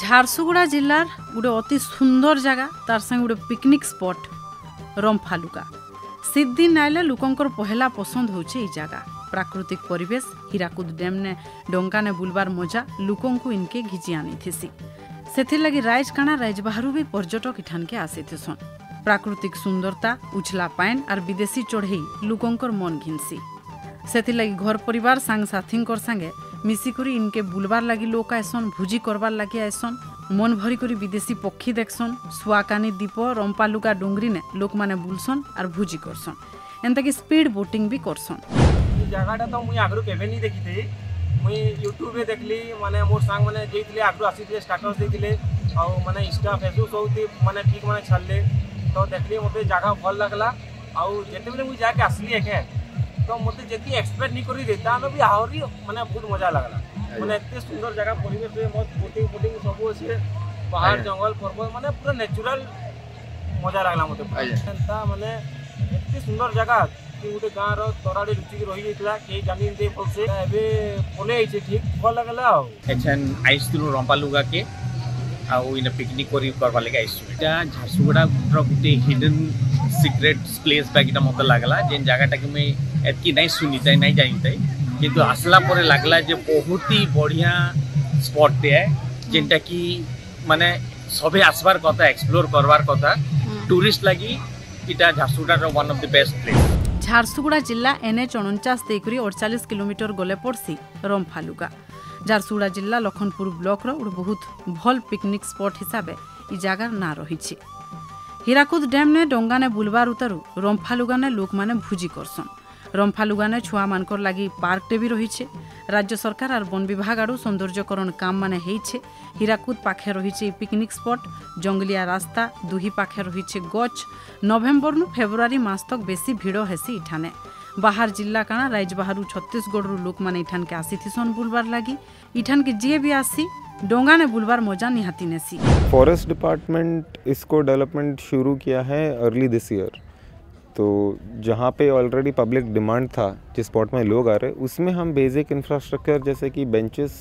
झारसुगुड़ा जिलार गोटे अति सुंदर जगह तार संग गोटे पिकनिक स्पॉट रंफालुगा। शीत दिन आइले लोकंकर पहला पसंद होचे ई जगह। प्राकृतिक परिवेश, हीराकुद डैम ने डंका ने बुलबार मजा लोकंकु इनके घिची आनी थिसी। सेथिर लगी राइज काना राइज बाहरु भी पर्यटक इठान के आसीथिसन। प्राकृतिक सुंदरता, उछला पाइन और विदेशी चढ़ई लोकंकर मन घिनसी। सेथिर लगी घर परिवार सांग साथींकर संगे मिसिकरी इनके बुलबार लगी लोक आयसन, भुजी करबार लगी आयसन। मन भरी करी विदेशी पक्षी देखसन। सुआकानी द्वीप रंपालुगा डोंगरी ने लोक माने बुलसन और भुजी करसन। एंता कि स्पीड बोटिंग भी करसन। जगहटा तो मुई आगरु केबे नहीं देखी थी। मुई यूट्यूब रे देखली, माने मोर सांग माने जेइतले आगरु आसीतले स्टेटस देथिले और माने इंस्टा फेसबुक होती माने ठीक माने छाड़ले तो देखली मते जगह भल लागला। और जेते बेले मुई जाके आसली एखे तो मते जेती एक्सपेक्ट नहीं करी देता न भी आहुरी माने बहुत मजा लागला। माने इतने सुंदर जगह परिवेश रे मत बोटिंग सब अछि, पहाड़ जंगल पर्वत माने पूरा नेचुरल मजा लागला मते। एंता माने इतने सुंदर जगह कि गोटे गाँव रो तराड़ी रुचि रही जाइतला के जानि दे पसे एबे बोले आइছে ठीक भल लागला। एछन आइसलु रंपालुगा के आउ इन पिकनिक करवा लगे आइसु। झारसुगुड़ा गोटे हिडन सिक्रेट प्लेस बाकीटा मत लागला जेन जगहटा कि मैं एतकी नहीं सुनी थाई नहीं जानी थाई, किंतु आसला परे लागला जे बहुत ही बढ़िया स्पॉट है जेनटा कि माने सबे आसबार कथा, एक्सप्लोर करवार कथा। टूरिस्ट लगी इटा Jharsuguda one of the best place. Jharsuguda जिला NH 49 देकरी 48 किलोमीटर गले पड़सी रंफालुगा। झारसुगुड़ा जिला लखनपुर ब्लॉक रो बहुत भल पिकनिक स्पॉट हिसाब से जगार ना रही। हीराकुद डैम ने डंगा ने बुलबार उतारू रंफालुगा ने लोक माने भुजी करसन। रंफालुगा ने छुआ मानकर लगी पार्क टे भी रही। राज्य सरकार और वन विभाग आड़ू सौंदर्यकरण काम माने हेइछे। हीराकुद पाखे रही पिकनिक स्पॉट, जंगलिया रास्ता, दुही पाखे रही गच। नवेम्बर नु फेब्रुआरी मास तक बेसी भिड़ हेसी इठाने। बाहर जिला काना राइज बाहरु छत्तीसगढ़ लोक माने इठान के आसीथिसन बुलबार लगी। इठान के जे भी आसी डोंगा ने बुलबार मजा निहाती नेसी। फॉरेस्ट डिपार्टमेंट इसको डेवलपमेंट शुरू किया है अर्ली दिस ईयर। तो जहाँ पे ऑलरेडी पब्लिक डिमांड था जिस स्पॉट में लोग आ रहे, उसमें हम बेसिक इंफ्रास्ट्रक्चर जैसे कि बेंचेस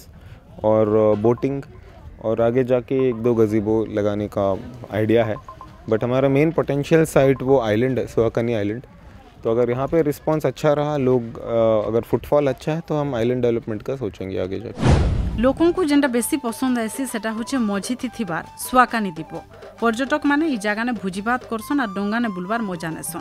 और बोटिंग और आगे जाके 1-2 गज़ीबो लगाने का आइडिया है। बट हमारा मेन पोटेंशियल साइट वो आइलैंड है, सुआकानी आइलैंड। तो अगर यहाँ पे रिस्पांस अच्छा रहा, लोग अगर फुटफॉल अच्छा है तो हम आइलैंड डेवलपमेंट का सोचेंगे आगे जाके। लोकों को जेंटा बेसी पसंद आसी सेटा होचे मझीथि थिबार सुआकानी द्वीप। पर्यटक माने ई जगह ने भुजी भात करसन और डोंगा ने बुलबार मजा नेसन।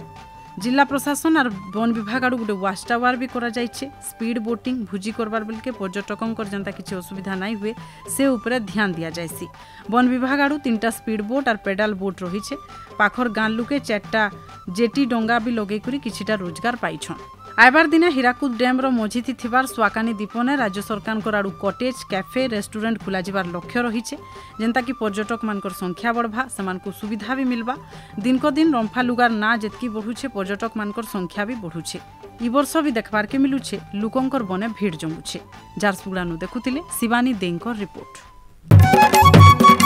जिला प्रशासन और वन विभाग आड़ू गोटे वाच टावर भी करा जाइछे। स्पीड बोटिंग भुजी करबार बेल के पर्यटकों जेंता किसी असुविधा नहीं हुए से उपरे ध्यान दिया जाइसी। वन विभाग आड़ू 3टा स्पीड बोट और पेडाल बोट रही। पाखर गाँ लुके 4टा जेटी डोंगा भी लगे किछिटा रोजगार पाइछन। आइबार दिने हीराकुद डैम रो मझीथि थिबार सुआकानी द्वीप ने राज्य सरकार को आड़ू कटेज, कैफे, रेस्टोरेंट खुला जिबार लक्ष्य रहीचे जेंता कि पर्यटक मानकर संख्या बढ़वा, सेमानकु सुविधा भी मिलबा। दिन को दिन रंफालुगार ना जेतकी बढ़ुछे पर्यटक मानकर संख्या भी बढ़ुछे। ई वर्ष भी देखबार के मिलुछे लोकंकर बने भीड़ जमुछे। झारसुगुड़ा नु देखुतिले शिवानी देंकर रिपोर्ट।